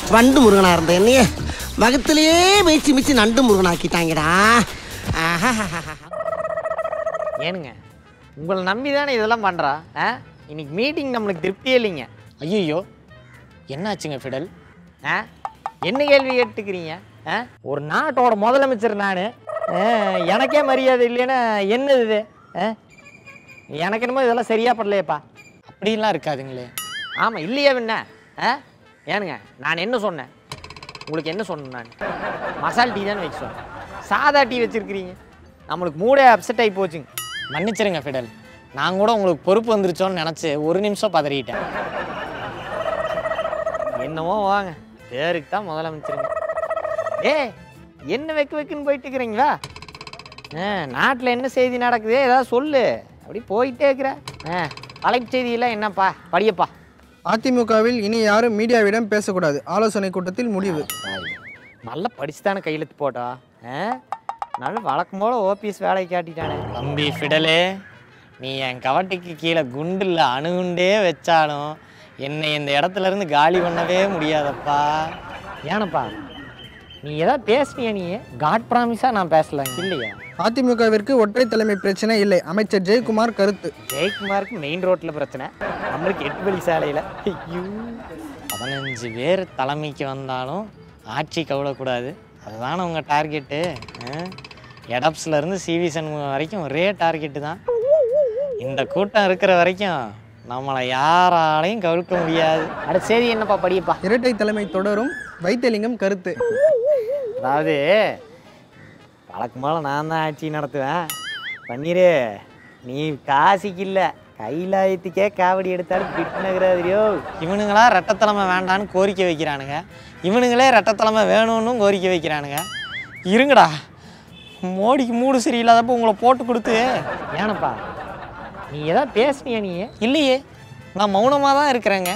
வண்டு முருகனா இருந்த என்னைய வகத்திலேயே மேய்ச்சி மிச்சு நண்டு முருகனாக்கிட்டாங்கடா. ஏனுங்க உங்களை நம்பி தானே இதெல்லாம் பண்ணுறா? இன்னைக்கு மீட்டிங் நம்மளுக்கு திருப்தியே இல்லைங்க. ஐயோ என்னாச்சுங்க ஃபிடல்? என்ன கேள்வி கேட்டுக்கிறீங்க? ஒரு நாட்டோட முதலமைச்சர் நான், எனக்கே மரியாதை இல்லைன்னா என்னது இது? எனக்கு என்னமோ இதெல்லாம் சரியா படலையேப்பா. அப்படிலாம் இருக்காதுங்களே. ஆமாம் இல்லையா என்ன? ஏனுங்க நான் என்ன சொன்னேன் உங்களுக்கு? என்ன சொன்னேன் நான்? மசால் டீ தானே வைக்க சொன்னேன். சாதா டீ வச்சுருக்கிறீங்க. நம்மளுக்கு மூடே அப்செட் ஆகி போச்சுங்க. மன்னிச்சிருங்க ஃபிடல், நான் கூட உங்களுக்கு பொறுப்பு வந்துருச்சோன்னு நினச்சி ஒரு நிமிஷம் பதறிட்டேன். என்னவோ வாங்க, பேருக்கு தான் முதலமைச்சருங்க. என்ன வைக்குன்னு போயிட்டு இருக்கிறீங்களா? நாட்டில் என்ன செய்தி நடக்குது ஏதாவது சொல்லு. அப்படி போயிட்டே இருக்கிற தலைப்பு செய்தியெல்லாம் என்னப்பா படியப்பா. அதிமுகவில் இனி யாரும் மீடியாவிடம் பேசக்கூடாது, ஆலோசனை கூட்டத்தில் முடிவு. நல்லா படிச்சு தானே கையெழுத்து போட்டா. நல்ல வழக்கம் போல ஓபிஎஸ் வேலையை காட்டிட்டானே. தம்பி ஃபிடலே, நீ என் கவட்டைக்கு கீழே குண்டில் அணுகுண்டே வச்சாலும் என்னை இந்த இடத்துல இருந்து காலி பண்ணவே முடியாதப்பா. ஏனப்பா நீ ஏதாவது பேசுனியா? நீ காட் ப்ராமிஸா நான் பேசலாம் இல்லையா? அதிமுகவிற்கு ஒற்றை தலைமை பிரச்சனை இல்லை, அமைச்சர் ஜெயக்குமார் கருத்து. ஜெயக்குமாருக்கு மெயின் ரோட்ல பிரச்சனை, நம்மளுக்கு 8 வழி சாலையில. 15 பேர் தலைமைக்கு வந்தாலும் ஆட்சி கவலைக்கூடாது, அதுதானே உங்கள் டார்கெட்டு. எடப்ஸ்லேருந்து சிவி சண்முகம் வரைக்கும் ஒரே டார்கெட்டு தான். இந்த கூட்டம் இருக்கிற வரைக்கும் நம்மளை யாராலையும் கவிழ்க்க முடியாது. அடுத்த செய்தி என்னப்பா படியப்பா. இரட்டை தலைமை தொடரும், வைத்தியலிங்கம் கருத்து. அதாவது வழக்கம் போல நான் தான் ஆட்சி நடத்துவேன். பன்னீரு நீ காசிக்கு இல்லை கைலாயத்துக்கே காவடி எடுத்தாலும் பிட்டுனகிறாதிரியோ. இவனுங்களா ரெட்டத்தலைமை வேண்டான்னு கோரிக்கை வைக்கிறானுங்க, இவனுங்களே ரெட்டத்தலைமை வேணும்னு கோரிக்கை வைக்கிறானுங்க. இருங்கடா, மோடிக்கு மூடு சரியில்லாதப்போ உங்களை போட்டு கொடுத்து. ஏனப்பா நீ ஏதாவது பேசுனியா? நீ இல்லையே, நான் மௌனமாக தான் இருக்கிறேங்க.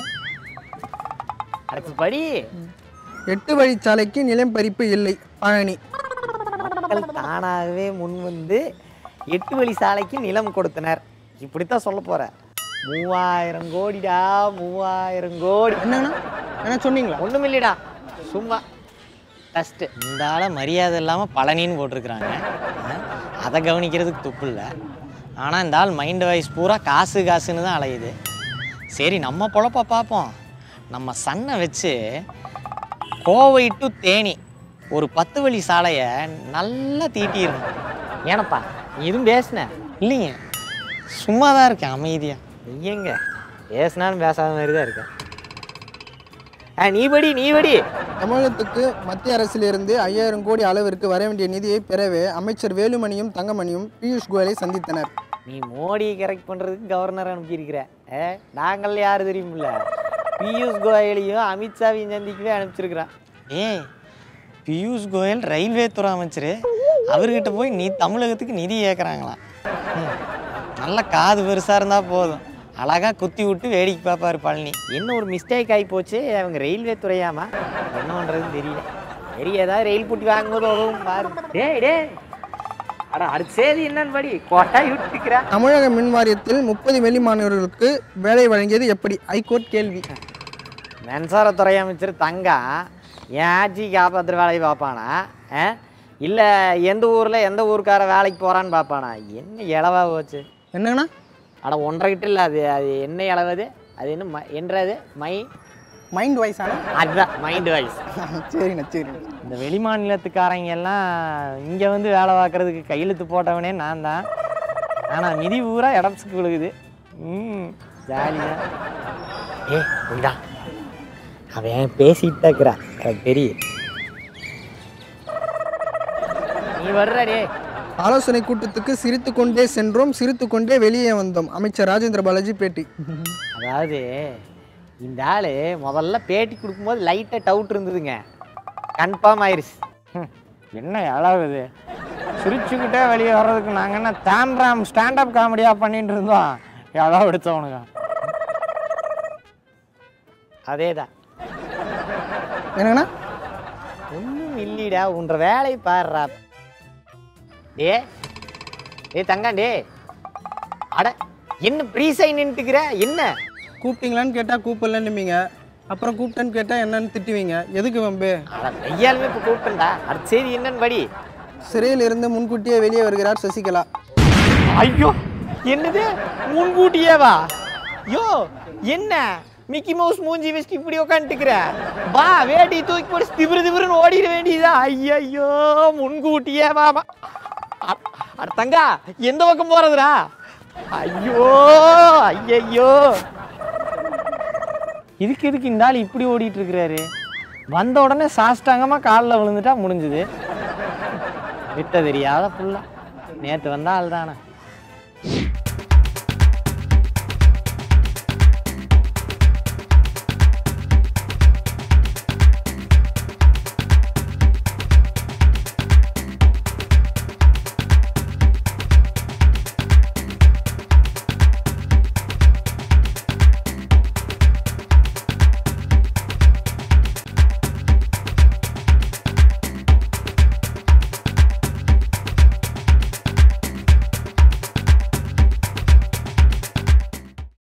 அடுத்து படி. 8 வழிச்சாலைக்கு நிலம் பறிப்பு இல்லை, பழனி. மக்கள் தானாகவே முன் வந்து 8 வழி சாலைக்கு நிலம் கொடுத்தனர். இப்படித்தான் சொல்ல போற. 3000 கோடிடா, 3000 கோடி. என்னங்கண்ணா என்ன சொன்னீங்களா? ஒன்றும் இல்லைடா, சும்மா டஸ்ட்டு. இந்த ஆளை மரியாதை இல்லாமல் பழனின்னு போட்டிருக்கிறாங்க, அதை கவனிக்கிறதுக்கு துப்பு இல்லை. ஆனால் இந்த ஆள் மைண்ட் வாய்ஸ் பூரா காசு காசுன்னு தான் அலையுது. சரி நம்ம பொழப்ப பார்ப்போம். நம்ம சன்னை வச்சு கோவை டு தேனி ஒரு 10 வழி சாலையை நல்லா தீட்டிடணும். ஏனப்பா நீ எதுவும் பேசுன? இல்லைங்க, சும்மா தான் இருக்கேன் அமைதியாக. நீ எங்க பேசினாலும் பேசாத மாதிரி தான் இருக்கேன். நீ படி. தமிழகத்துக்கு மத்திய அரசிலிருந்து 5000 கோடி அளவிற்கு வர வேண்டிய நிதியை பெறவே அமைச்சர் வேலுமணியும் தங்கமணியும் பியூஷ் கோயலை சந்தித்தனர். நீ மோடியை கரெக்ட் பண்ணுறதுக்கு கவர்னர் அனுப்பியிருக்கிற. நாங்கள் யார் தெரியுமில்ல, பியூஷ் கோயலையும் அமித்ஷாவையும் சந்திக்கவே அனுப்பிச்சிருக்கிறான். பியூஷ் கோயல் ரயில்வே துறை அமைச்சர், அவர்கிட்ட போய் நீ தமிழகத்துக்கு நிதி கேட்குறாங்களாம். நல்ல காது பெருசாக இருந்தால் போதும், அழகாக குத்தி விட்டு வேடிக்கை பார்ப்பார் பழனி. என்ன ஒரு மிஸ்டேக் ஆகி போச்சு, அவங்க ரயில்வே துறையாமா என்ன பண்ணுறதுன்னு தெரியல. சரி ஏதாவது ரயில் பூட்டி வாங்கும்போது உதவும் பாரு. டே அடா அடுத்த செய்தி என்னன்னு படி. கோட்டாய் விட்டுக்கிறா. தமிழக மின் வாரியத்தில் 30 வெளி மாணவர்களுக்கு வேலை வழங்கியது எப்படி, ஹைகோர்ட் கேள்வி. மின்சாரத்துறை அமைச்சர் தங்கா என் ஆட்சி காப்பாற்றுற வேலையை பார்ப்பானா, இல்லை எந்த ஊருக்கார வேலைக்கு போகிறான்னு பார்ப்பானா? என்ன இளவா போச்சு. என்னங்கண்ணா? அட 1.5 கிட்ட இல்லை, அது என்ன இளவுது, அது என்ன என்றது மைண்ட் வாய்ஸ். ஆனால் அதுதான் மைண்ட் வாய்ஸ். சரிண்ணா. இந்த வெளி மாநிலத்துக்காரங்க எல்லாம் இங்கே வந்து வேலை பார்க்குறதுக்கு கையெழுத்து போட்டவனே நான் தான். ஆனால் மிதி பூரா இடம்ஸுக்கு விழுகுது. ஜாலியாக இந்தா அவன் பேசிட்டு இருக்கிறான், எனக்கு தெரியும். நீ வர்றடே. ஆலோசனை கூட்டத்துக்கு சிரித்து கொண்டே சென்றோம், சிரித்து கொண்டே வெளியே வந்தோம், அமைச்சர் ராஜேந்திர பாலாஜி பேட்டி. அதாவது இந்த ஆள் முதல்ல பேட்டி கொடுக்கும்போது லைட்டாக டவுட் இருந்ததுங்க, கன்ஃபார்ம் ஆயிடுச்சு. என்ன அழகுது, சிரிச்சுக்கிட்டே வெளியே வர்றதுக்கு நாங்கள் என்ன தாம்பரம் ஸ்டாண்டப் காமெடியாக பண்ணிட்டு இருந்தோம், எவ்வளோ எடுத்தவனுங்க. அதே தான். என்னங்கண்ணா? ஒன்றும் இல்லைடா, உன்ற வேலையை பாடுறா. டே தங்காண்டே, அட என்ன ப்ரீசை நின்றுக்கிற? என்ன கூப்பிட்டீங்களான்னு கேட்டால் கூப்பிடலன்னுமீங்க, அப்புறம் கூப்பிட்டேன்னு கேட்டால் என்னன்னு திட்டுவீங்க. எதுக்கு வம்பு? அதான் கையாலுமே இப்போ கூப்பிட்டேன்டா. அடுத்த செய்தி என்னன்னு படி. சிறையில் இருந்து முன்கூட்டியே வெளியே வருகிறார் சசிகலா. ஐயோ, என்னது முன்கூட்டியேவா? யோ, என்ன மிக்கி மவுஸ் மூஞ்சி வச்சுட்டு இப்படி உட்காந்துட்டுக்கிற? வா, வேட்டி தூக்கி போட்டு திபுரு திபுருன்னு ஓடிட வேண்டியதா? ஐயோ, முன்கூட்டியேவா? தங்கா, எந்த பக்கம் போறதுடா? ஐயோ ஐயோ, இதுக்கு இந்த ஆள் இப்படி ஓடிட்டு இருக்கிறாரு? வந்த உடனே சாஷ்டாங்கமா காலில் விழுந்துட்டா முடிஞ்சுது. விட்ட தெரியாத புள்ள. நேற்று வந்த ஆள் தானே.